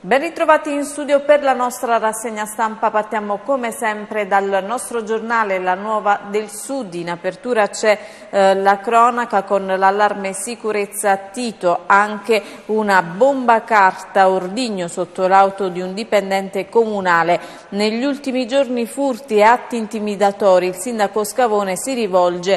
Ben ritrovati in studio per la nostra rassegna stampa. Partiamo come sempre dal nostro giornale La Nuova del Sud. In apertura c'è la cronaca con l'allarme sicurezza a Tito, anche una bomba carta a Ordigno sotto l'auto di un dipendente comunale. Negli ultimi giorni furti e atti intimidatori. Il sindaco Scavone si rivolge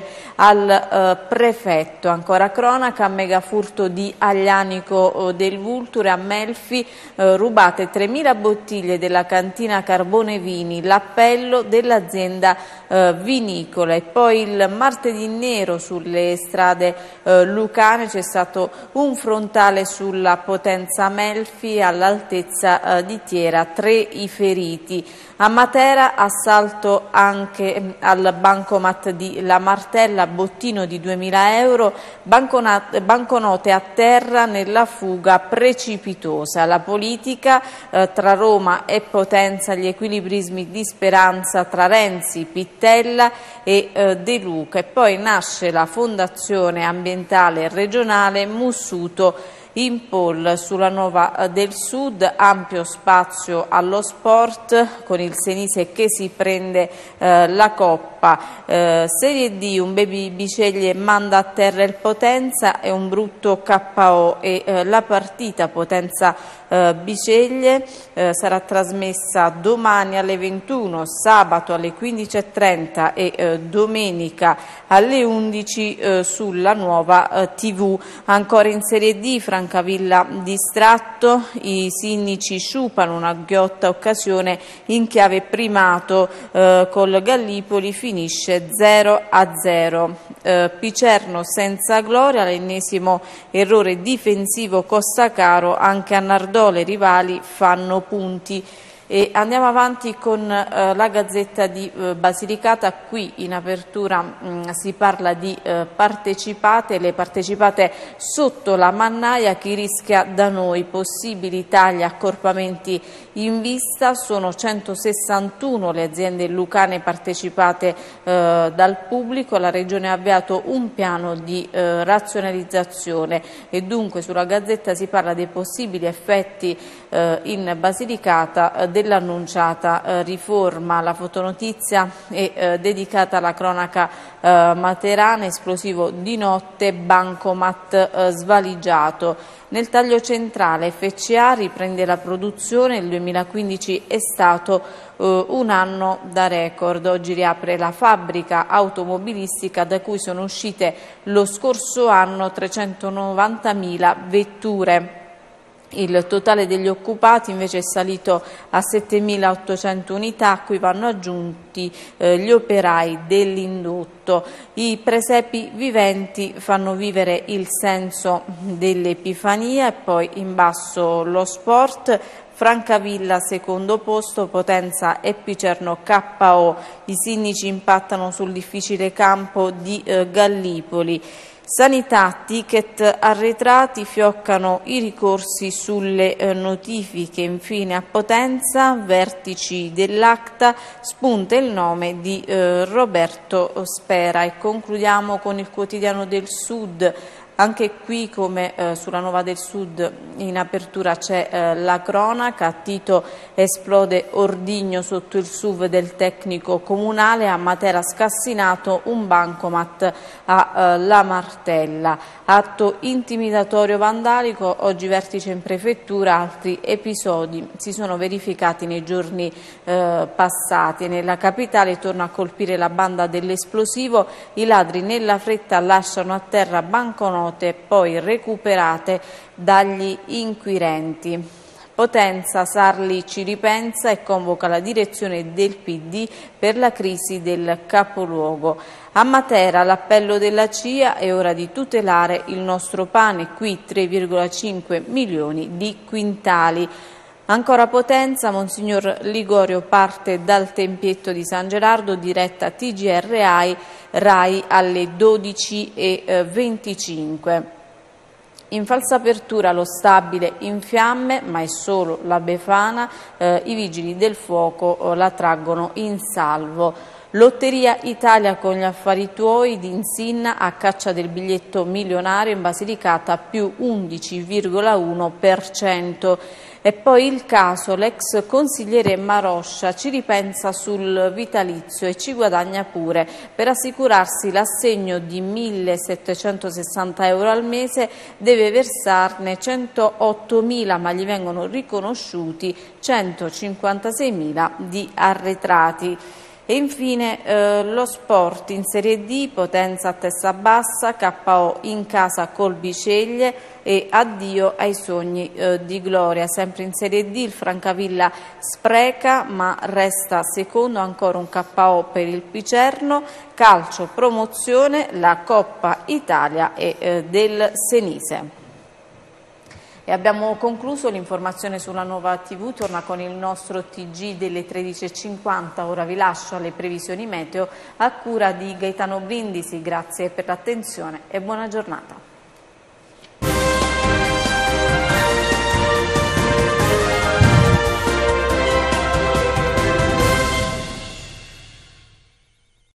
al prefetto. Ancora cronaca, mega furto di Aglianico del Vulture a Melfi. Rubate 3.000 bottiglie della cantina Carbone Vini, l'appello dell'azienda vinicola. E poi il martedì nero sulle strade lucane, c'è stato un frontale sulla Potenza Melfi all'altezza di Tiera, 3 i feriti. A Matera assalto anche al bancomat di La Martella, bottino di 2.000 euro, banconote a terra nella fuga precipitosa. La politica tra Roma e Potenza, gli equilibrismi di Speranza tra Renzi, Pittella e De Luca. E poi nasce la Fondazione Ambientale Regionale Mussuto in Pol. Sulla Nuova del Sud, ampio spazio allo sport con il Senise che si prende la Coppa. Serie D, un baby Biceglie manda a terra il Potenza e un brutto KO. E la partita Potenza Biceglie sarà trasmessa domani alle 21, sabato alle 15:30 e domenica alle 11 sulla Nuova TV. Ancora in Serie D, Francavilla distratto, i Sinnici sciupano una ghiotta occasione in chiave primato, col Gallipoli finisce 0-0. Picerno senza gloria, l'ennesimo errore difensivo costa caro anche a Nardò, le rivali fanno punti. E andiamo avanti con la Gazzetta di Basilicata. Qui in apertura si parla di partecipate, le partecipate sotto la mannaia, chi rischia da noi, possibili tagli, accorpamenti in vista. Sono 161 le aziende lucane partecipate dal pubblico. La Regione ha avviato un piano di razionalizzazione e dunque sulla Gazzetta si parla dei possibili effetti in Basilicata dell'annunciata riforma. La fotonotizia è dedicata alla cronaca materana, esplosivo di notte, bancomat svaligiato. Nel taglio centrale FCA riprende la produzione, il 2015 è stato un anno da record. Oggi riapre la fabbrica automobilistica da cui sono uscite lo scorso anno 390.000 vetture. Il totale degli occupati invece è salito a 7.800 unità, a cui vanno aggiunti gli operai dell'indotto. I presepi viventi fanno vivere il senso dell'Epifania. E poi in basso lo sport. Francavilla secondo posto, Potenza e Picerno KO. I Sinnici impattano sul difficile campo di Gallipoli. Sanità, ticket arretrati, fioccano i ricorsi sulle notifiche. Infine a Potenza, vertici dell'ACTA, spunta il nome di Roberto Spera. E concludiamo con il Quotidiano del Sud. Anche qui, come sulla Nuova del Sud, in apertura c'è la cronaca. A Tito esplode Ordigno sotto il SUV del tecnico comunale. A Matera scassinato un bancomat a La Martella. Atto intimidatorio vandalico, oggi vertice in prefettura. Altri episodi si sono verificati nei giorni passati. Nella capitale torna a colpire la banda dell'esplosivo. I ladri nella fretta lasciano a terra banconote poi recuperate dagli inquirenti. Potenza, Sarli ci ripensa e convoca la direzione del PD per la crisi del capoluogo. A Matera l'appello della CIA, è ora di tutelare il nostro pane, qui 3,5 milioni di quintali. Ancora Potenza, Monsignor Ligorio parte dal tempietto di San Gerardo, diretta TGR Rai alle 12:25. In falsa apertura lo stabile in fiamme, ma è solo la Befana, i vigili del fuoco la traggono in salvo. Lotteria Italia con gli affari tuoi di Insinna a caccia del biglietto milionario in Basilicata più 11,1%. E poi il caso, l'ex consigliere Maroscia ci ripensa sul vitalizio e ci guadagna pure. Per assicurarsi l'assegno di 1.760 euro al mese deve versarne 108.000, ma gli vengono riconosciuti 156.000 di arretrati. E infine lo sport in Serie D, Potenza a testa bassa, KO in casa col Biceglie e addio ai sogni di gloria. Sempre in Serie D il Francavilla spreca ma resta secondo, ancora un KO per il Picerno. Calcio promozione, la Coppa Italia e del Senise. E abbiamo concluso l'informazione sulla Nuova TV, torna con il nostro TG delle 13.50, ora vi lascio alle previsioni meteo a cura di Gaetano Brindisi, grazie per l'attenzione e buona giornata.